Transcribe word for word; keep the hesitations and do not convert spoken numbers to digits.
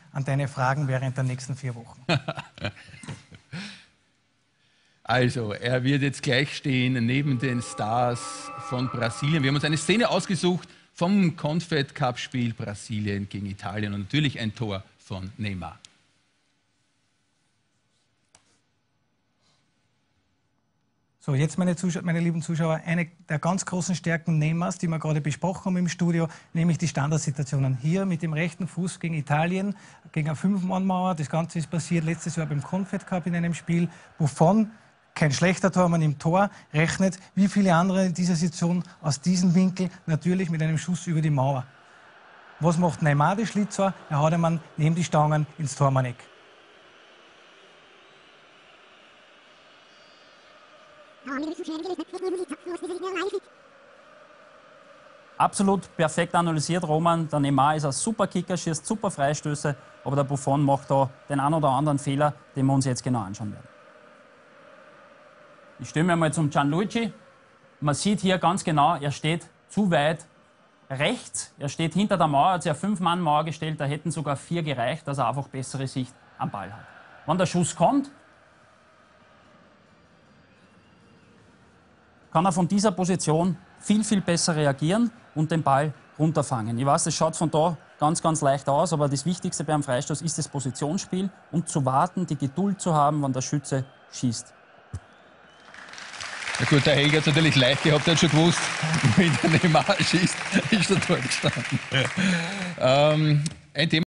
an deine Fragen während der nächsten vier Wochen. Also, er wird jetzt gleich stehen neben den Stars von Brasilien. Wir haben uns eine Szene ausgesucht vom Confed-Cup-Spiel Brasilien gegen Italien und natürlich ein Tor von Neymar. So, jetzt, meine, Zuschauer, meine lieben Zuschauer, eine der ganz großen Stärken Neymars, die wir gerade besprochen haben im Studio, nämlich die Standardsituationen. Hier mit dem rechten Fuß gegen Italien, gegen eine Fünf-Mann-Mauer. Das Ganze ist passiert letztes Jahr beim Confed Cup in einem Spiel. Buffon, kein schlechter Tormann im Tor, rechnet wie viele andere in dieser Situation aus diesem Winkel, natürlich mit einem Schuss über die Mauer. Was macht Neymar, der Schlitzer? Er haut ihn neben die Stangen ins Tormanneck. Absolut perfekt analysiert, Roman. Der Neymar ist ein super Kicker, schießt super Freistöße, aber der Buffon macht da den einen oder anderen Fehler, den wir uns jetzt genau anschauen werden. Ich stelle mir mal zum Gianluigi. Man sieht hier ganz genau, er steht zu weit rechts. Er steht hinter der Mauer, hat sich eine Fünf-Mann-Mauer gestellt, da hätten sogar vier gereicht, dass er einfach bessere Sicht am Ball hat. Wenn der Schuss kommt, kann er von dieser Position viel, viel besser reagieren und den Ball runterfangen. Ich weiß, es schaut von da ganz, ganz leicht aus, aber das Wichtigste beim Freistoß ist das Positionsspiel und zu warten, die Geduld zu haben, wenn der Schütze schießt. Ja gut, der Helge hat es natürlich leicht gehabt, er hat schon gewusst, wenn der Neymar schießt, ist er dort gestanden. ähm, ein Thema